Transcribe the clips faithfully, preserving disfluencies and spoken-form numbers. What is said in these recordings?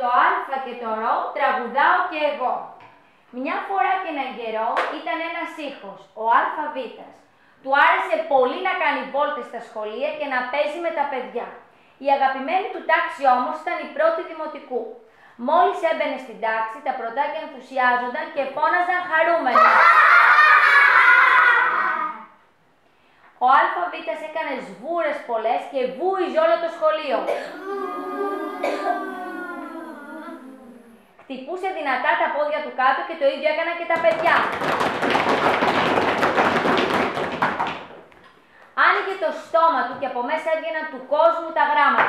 το α και το ρο τραγουδάω και εγώ. Μια φορά και έναν καιρό ήταν ένας ήχος, ο αλφαβήτας. Του άρεσε πολύ να κάνει βόλτες στα σχολεία και να παίζει με τα παιδιά. Η αγαπημένη του τάξη όμως ήταν η πρώτη δημοτικού. Μόλις έμπαινε στην τάξη, τα πρωτάκια ενθουσιάζονταν και φώναζαν χαρούμενα. Ο αλφαβήτας έκανε σβούρες πολλές και βούιζε όλο το σχολείο. Χτυπούσε δυνατά τα πόδια του κάτω και το ίδιο έκαναν και τα παιδιά. Άνοιγε το στόμα του και από μέσα έβγαιναν του κόσμου τα γράμματα.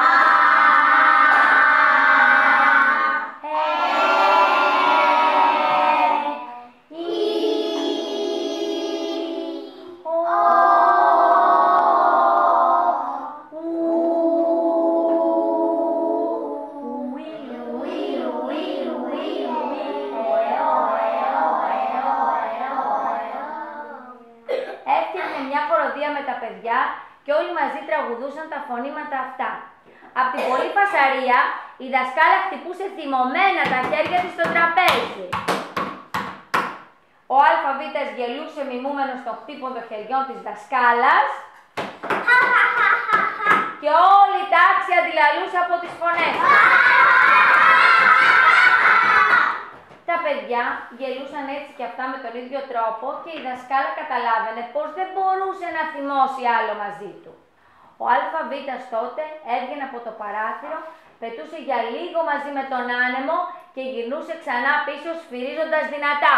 Μια χοροδία με τα παιδιά και όλοι μαζί τραγουδούσαν τα φωνήματα αυτά. Απ' την πολλή φασαρία, η δασκάλα χτυπούσε θυμωμένα τα χέρια της στο τραπέζι. Ο αλφαβήτας γελούσε μιμούμενος στο χτύπο των χεριών της δασκάλας και όλη η τάξη αντιλαλούσε από τις φωνές. Τα παιδιά γελούσαν έτσι και αυτά με τον ίδιο τρόπο και η δασκάλα καταλάβαινε πως δεν μπορούσε να θυμώσει άλλο μαζί του. Ο αλφαβήτας τότε έβγαινε από το παράθυρο, πετούσε για λίγο μαζί με τον άνεμο και γυρνούσε ξανά πίσω σφυρίζοντας δυνατά.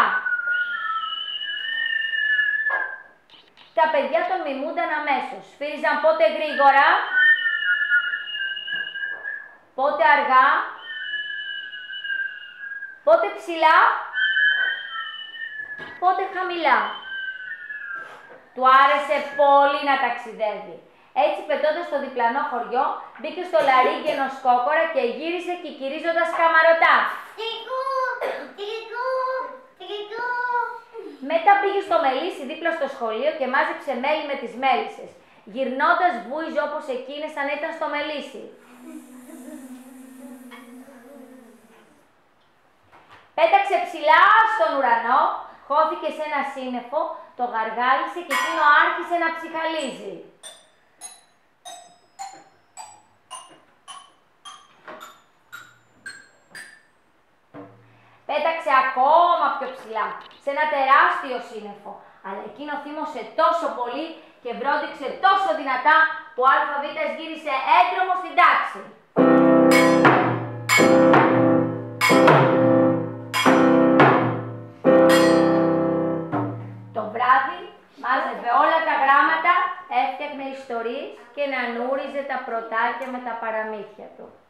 Τα παιδιά τον μιμούνταν αμέσως, σφύριζαν πότε γρήγορα, πότε αργά, πότε ψηλά, πότε χαμηλά. Του άρεσε πολύ να ταξιδεύει. Έτσι, πετώντας στο διπλανό χωριό, μπήκε στο λαρύγγι ενός κόκορα και γύρισε κικυρίζοντας καμαρωτά. Μετά πήγε στο μελίσι δίπλα στο σχολείο και μάζεψε μέλι με τις μέλισσες. Γυρνώντας βούιζε όπως εκείνες σαν ήταν στο μελίσι. Πέταξε ψηλά στον ουρανό, χώθηκε σε ένα σύννεφο, το γαργάλισε και εκείνο άρχισε να ψιχαλίζει. Πέταξε ακόμα πιο ψηλά, σε ένα τεράστιο σύννεφο, αλλά εκείνο θύμωσε τόσο πολύ και βρόντιξε τόσο δυνατά που ο αλφαβήτας γύρισε έντρομο στην τάξη. Μάζευε όλα τα γράμματα, έφτιαχνε ιστορίες και νανούριζε τα πρωτάκια με τα παραμύθια του.